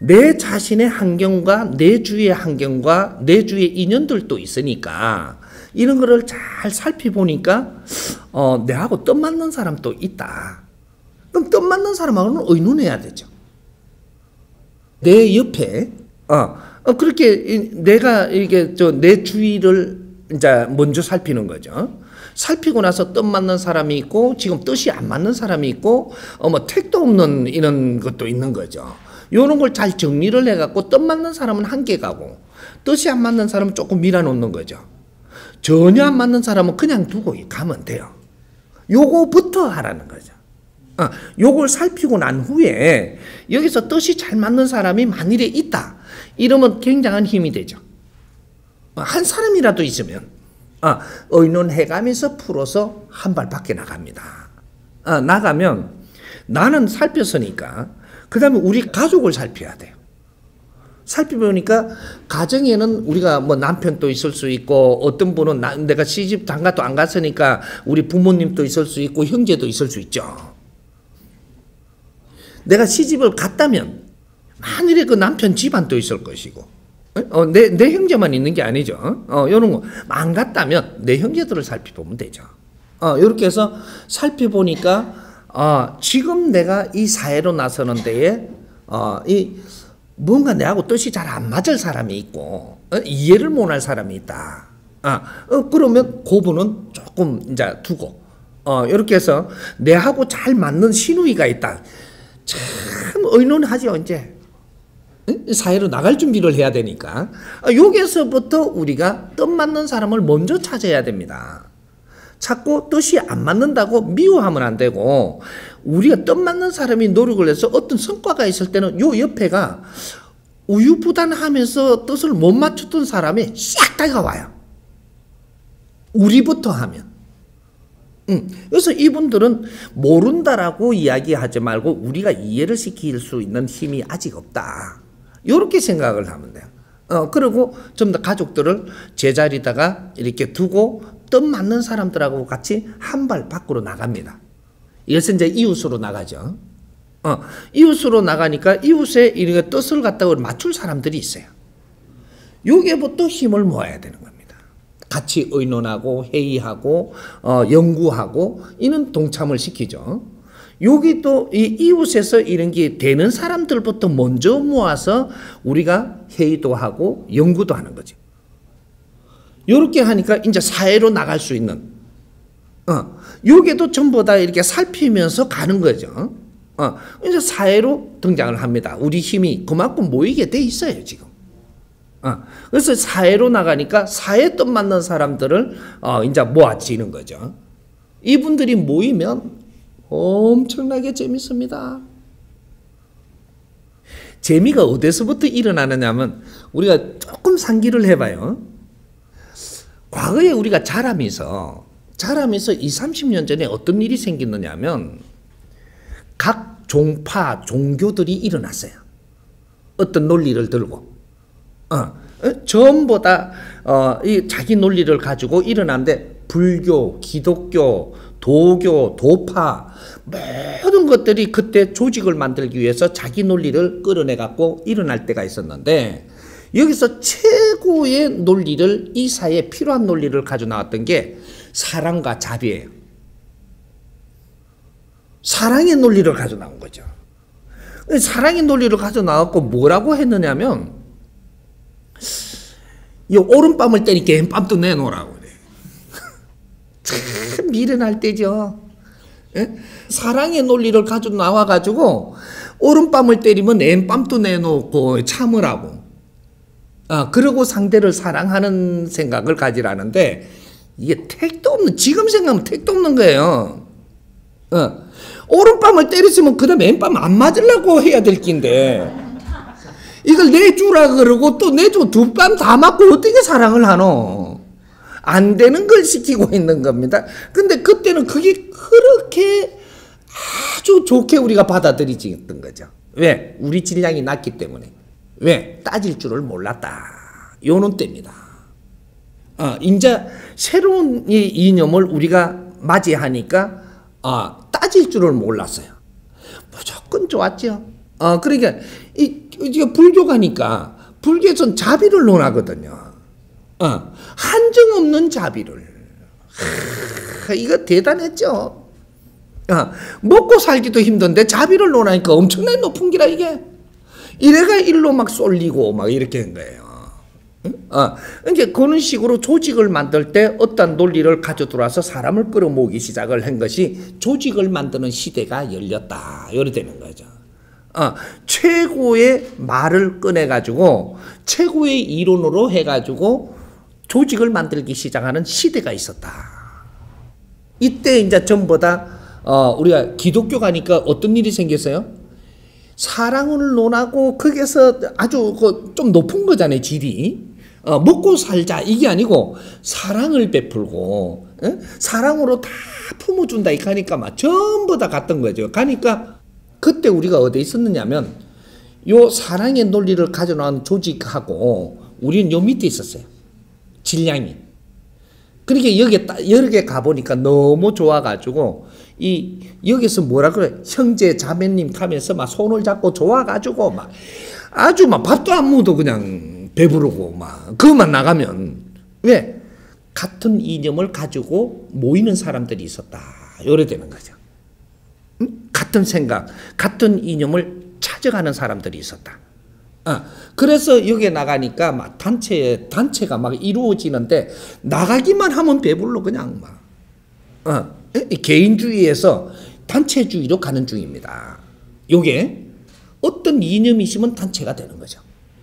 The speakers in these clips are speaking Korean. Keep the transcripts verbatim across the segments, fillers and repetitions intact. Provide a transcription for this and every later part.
내 자신의 환경과 내 주위의 환경과 내 주위의 인연들도 있으니까 이런 거를 잘 살펴보니까 어, 내하고 뜻 맞는 사람도 있다. 그럼 뜻 맞는 사람하고는 의논해야 되죠. 내 옆에 어, 어 그렇게 내가 이게 저 내 주위를 이제 먼저 살피는 거죠. 살피고 나서 뜻 맞는 사람이 있고 지금 뜻이 안 맞는 사람이 있고 어 뭐 택도 없는 이런 것도 있는 거죠. 이런 걸 잘 정리를 해갖고 뜻 맞는 사람은 한 개 가고 뜻이 안 맞는 사람은 조금 밀어놓는 거죠. 전혀 안 맞는 사람은 그냥 두고 가면 돼요. 요거부터 하라는 거죠. 어, 요걸 살피고 난 후에 여기서 뜻이 잘 맞는 사람이 만일에 있다. 이러면 굉장한 힘이 되죠. 어, 한 사람이라도 있으면 어, 의논해가면서 풀어서 한 발 밖에 나갑니다. 어, 나가면 나는 살폈으니까 그 다음에 우리 가족을 살펴야 돼요. 살펴보니까 가정에는 우리가 뭐 남편도 있을 수 있고 어떤 분은 나, 내가 시집 장가도 안 갔으니까 우리 부모님도 있을 수 있고 형제도 있을 수 있죠. 내가 시집을 갔다면 만일에 그 남편 집안도 있을 것이고 어, 내, 내 형제만 있는 게 아니죠. 어, 이런 거 안 갔다면 내 형제들을 살펴보면 되죠. 어, 이렇게 해서 살펴보니까 어, 지금 내가 이 사회로 나서는 데에 어, 이 뭔가 내하고 뜻이 잘 안 맞을 사람이 있고 어, 이해를 못할 사람이 있다. 아, 어, 그러면 그분은 조금 이제 두고 어, 이렇게 해서 내하고 잘 맞는 시누이가 있다. 참 의논하죠 이제. 사회로 나갈 준비를 해야 되니까 여기에서부터 우리가 뜻 맞는 사람을 먼저 찾아야 됩니다. 찾고 뜻이 안 맞는다고 미워하면 안 되고 우리가 뜻 맞는 사람이 노력을 해서 어떤 성과가 있을 때는 요 옆에가 우유부단하면서 뜻을 못 맞췄던 사람이 싹 다가와요. 우리부터 하면. 음, 그래서 이분들은 모른다라고 이야기하지 말고 우리가 이해를 시킬 수 있는 힘이 아직 없다. 이렇게 생각을 하면 돼요. 어, 그리고 좀 더 가족들을 제자리다가 이렇게 두고 뜻 맞는 사람들하고 같이 한 발 밖으로 나갑니다. 이것은 이제 이웃으로 나가죠. 어, 이웃으로 나가니까 이웃의 이렇게 뜻을 갖다가 맞출 사람들이 있어요. 여기에부터 힘을 모아야 되는 겁니다. 같이 의논하고 회의하고 어, 연구하고 이는 동참을 시키죠. 여기 또 이 이웃에서 이런 게 되는 사람들부터 먼저 모아서 우리가 회의도 하고 연구도 하는 거죠. 이렇게 하니까 이제 사회로 나갈 수 있는 어, 여기도 전부 다 이렇게 살피면서 가는 거죠. 어, 이제 사회로 등장을 합니다. 우리 힘이 그만큼 모이게 돼 있어요 지금. 어, 그래서 사회로 나가니까 사회 뜻 맞는 사람들을 어, 이제 모아지는 거죠. 이분들이 모이면 엄청나게 재밌습니다. 재미가 어디서부터 일어나느냐면 우리가 조금 상기를 해봐요. 과거에 우리가 자라면서 자라면서 이삼십 년 전에 어떤 일이 생겼느냐면 각 종파 종교들이 일어났어요. 어떤 논리를 들고 어, 전부 다 어, 이 자기 논리를 가지고 일어났는데 불교, 기독교, 도교, 도파 모든 것들이 그때 조직을 만들기 위해서 자기 논리를 끌어내 갖고 일어날 때가 있었는데 여기서 최고의 논리를 이 사회에 필요한 논리를 가지고 나왔던 게 사랑과 자비예요. 사랑의 논리를 가지고 나온 거죠. 사랑의 논리를 가지고 나왔고 뭐라고 했느냐면 이 오른밤을 때니까 왼밤도 내놓으라고 그래. 참 미련할 때죠. 예? 사랑의 논리를 가지고 나와가지고 오른밤을 때리면 왼밤도 내놓고 참으라고. 아, 그러고 상대를 사랑하는 생각을 가지라는데 이게 택도 없는, 지금 생각하면 택도 없는 거예요. 어. 오른밤을 때렸으면 그 다음에 왼밤 안 맞으려고 해야 될 낀데 이걸 내주라 그러고 또 내주고 두 밤 다 맞고 어떻게 사랑을 하노? 안 되는 걸 시키고 있는 겁니다. 근데 그때는 그게 그렇게 아주 좋게 우리가 받아들이지던 거죠. 왜? 우리 질량이 낮기 때문에. 왜? 따질 줄을 몰랐다. 요는 때입니다. 어, 이제 새로운 이 이념을 우리가 맞이하니까 어, 따질 줄을 몰랐어요. 무조건 좋았죠. 어, 그러니까 이 이게 불교가니까 불교에서는 자비를 논하거든요. 어, 한정 없는 자비를. 하, 이거 대단했죠. 어, 먹고 살기도 힘든데 자비를 논하니까 엄청나게 높은 기라 이게. 이래가 일로 막 쏠리고 막 이렇게 한 거예요. 어, 이제 그런 식으로 조직을 만들 때 어떤 논리를 가져 들어와서 사람을 끌어모으기 시작을 한 것이 조직을 만드는 시대가 열렸다. 이래 되는 거죠. 어, 최고의 말을 꺼내가지고 최고의 이론으로 해가지고 조직을 만들기 시작하는 시대가 있었다. 이때 이제 전부 다 어, 우리가 기독교가니까 어떤 일이 생겼어요? 사랑을 논하고 거기서 아주 그 좀 높은 거잖아요, 질이. 어, 먹고 살자 이게 아니고 사랑을 베풀고 에? 사랑으로 다 품어준다 이렇게 하니까 막 전부 다 갔던 거죠. 가니까 그때 우리가 어디에 있었느냐면 요 사랑의 논리를 가져나온 조직하고 우리는 요 밑에 있었어요. 질량이. 그러니까 여기 여러 개 가보니까 너무 좋아가지고 이 여기서 뭐라 그래 형제 자매님 하면서 막 손을 잡고 좋아가지고 막 아주 막 밥도 안 먹어도 그냥 배부르고 막 그것만 나가면 왜 같은 이념을 가지고 모이는 사람들이 있었다. 요래 되는 거죠. 응? 같은 생각, 같은 이념을 찾아가는 사람들이 있었다. 어, 그래서 여기에 나가니까 막 단체 단체가 막 이루어지는데 나가기만 하면 배불러 그냥 막 어, 개인주의에서 단체주의로 가는 중입니다. 요게 어떤 이념이 있으면 단체가 되는 거죠.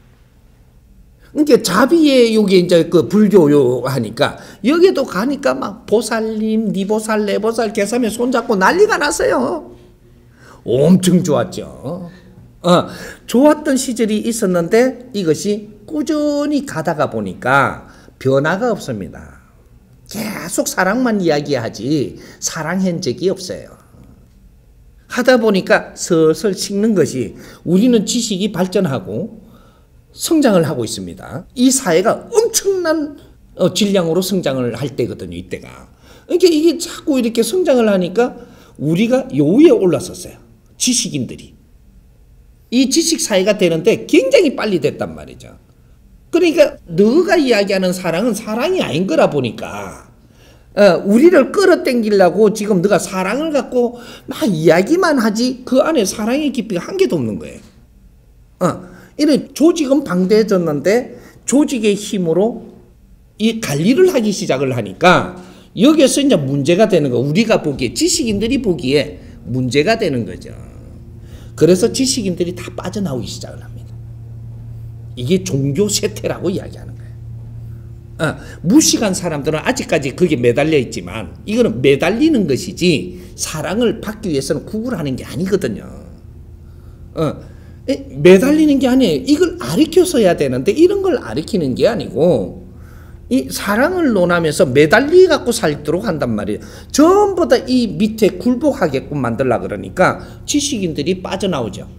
그러니까 자비의 요게 이제 그 불교요 하니까 여기도 가니까 막 보살님, 니 보살, 내 보살 개삼에 손잡고 난리가 났어요. 엄청 좋았죠. 어, 좋았던 시절이 있었는데 이것이 꾸준히 가다가 보니까 변화가 없습니다. 계속 사랑만 이야기하지 사랑한 적이 없어요. 하다 보니까 슬슬 식는 것이 우리는 지식이 발전하고 성장을 하고 있습니다. 이 사회가 엄청난 어, 질량으로 성장을 할 때거든요. 이때가. 그러니까 이게 자꾸 이렇게 성장을 하니까 우리가 요 위에 올랐었어요. 지식인들이. 이 지식 사회가 되는데 굉장히 빨리 됐단 말이죠. 그러니까 너가 이야기하는 사랑은 사랑이 아닌 거라 보니까 어, 우리를 끌어당기려고 지금 너가 사랑을 갖고 막 이야기만 하지 그 안에 사랑의 깊이가 한 개도 없는 거예요. 어. 이런 조직은 방대해졌는데 조직의 힘으로 이 관리를 하기 시작을 하니까 여기에서 이제 문제가 되는 거. 우리가 보기에 지식인들이 보기에 문제가 되는 거죠. 그래서 지식인들이 다 빠져나오기 시작을 합니다. 이게 종교 쇠퇴라고 이야기하는 거예요. 어, 무식한 사람들은 아직까지 거기에 매달려 있지만 이거는 매달리는 것이지 사랑을 받기 위해서는 구걸하는 게 아니거든요. 어. 매달리는 게 아니에요. 이걸 아리켜서야 되는데 이런 걸 아리키는 게 아니고 이 사랑을 논하면서 매달리 갖고 살도록 한단 말이에요. 전부 다 이 밑에 굴복하게끔 만들라 그러니까 지식인들이 빠져나오죠.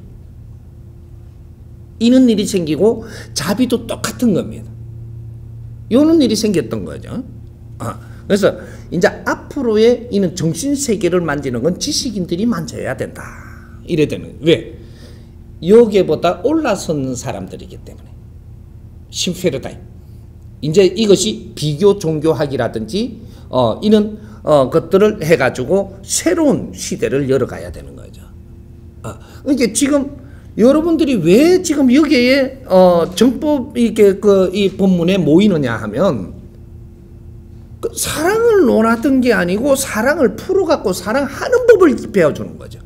이런 일이 생기고 자비도 똑같은 겁니다. 이런 일이 생겼던 거죠. 아, 그래서 이제 앞으로의 이는 정신세계를 만지는 건 지식인들이 만져야 된다. 이래 되는 왜? 여기보다 올라선 사람들이기 때문에 신페르다임 이제 이것이 비교 종교학이라든지 어, 이런 어, 것들을 해가지고 새로운 시대를 열어가야 되는 거죠. 어, 그러니까 지금 여러분들이 왜 지금 여기에 어, 정법 이게 그 이 본문에 모이느냐 하면 그 사랑을 논하던 게 아니고 사랑을 풀어갖고 사랑하는 법을 배워주는 거죠.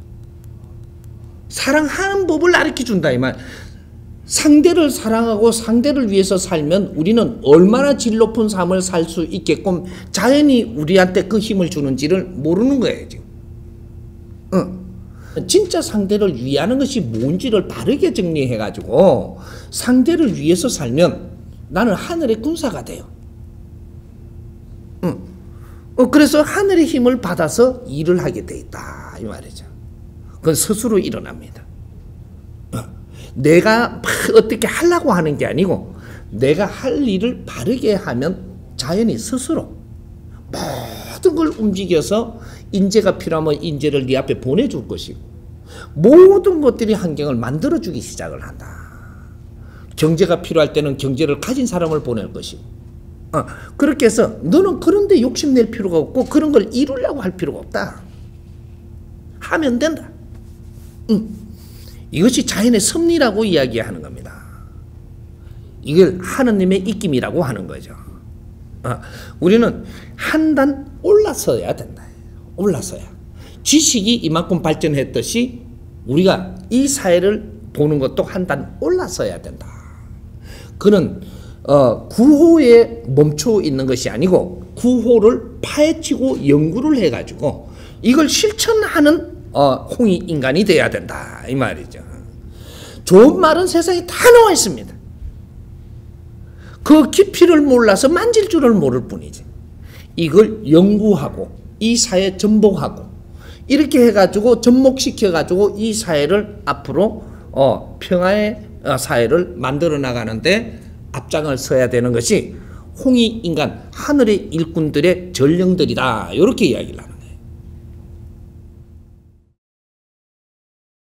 사랑하는 법을 가르쳐준다 이 말. 상대를 사랑하고 상대를 위해서 살면 우리는 얼마나 질 높은 삶을 살 수 있게끔 자연히 우리한테 그 힘을 주는지를 모르는 거예요 지금. 어. 진짜 상대를 위하는 것이 뭔지를 바르게 정리해가지고 상대를 위해서 살면 나는 하늘의 군사가 돼요. 어. 어, 그래서 하늘의 힘을 받아서 일을 하게 돼 있다 이 말이죠. 그건 스스로 일어납니다. 어. 내가 막 어떻게 하려고 하는 게 아니고 내가 할 일을 바르게 하면 자연히 스스로 모든 걸 움직여서 인재가 필요하면 인재를 네 앞에 보내줄 것이고 모든 것들이 환경을 만들어주기 시작을 한다. 경제가 필요할 때는 경제를 가진 사람을 보낼 것이고, 어, 그렇게 해서 너는 그런데 욕심낼 필요가 없고 그런 걸 이루려고 할 필요가 없다. 하면 된다. 응. 이것이 자연의 섭리라고 이야기하는 겁니다. 이걸 하느님의 입김이라고 하는 거죠. 어, 우리는 한 단 올라서야 된다. 올라서야. 지식이 이만큼 발전했듯이 우리가 이 사회를 보는 것도 한 단 올라서야 된다. 그는 어, 구호에 멈춰 있는 것이 아니고 구호를 파헤치고 연구를 해가지고 이걸 실천하는 어, 홍익 인간이 돼야 된다 이 말이죠. 좋은 말은 세상에 다 나와 있습니다. 그 깊이를 몰라서 만질 줄을 모를 뿐이지. 이걸 연구하고 이 사회 전복하고 이렇게 해가지고 접목시켜가지고 이 사회를 앞으로 어, 평화의 사회를 만들어 나가는데 앞장을 서야 되는 것이 홍익 인간 하늘의 일꾼들의 전령들이다. 이렇게 이야기를 합니다.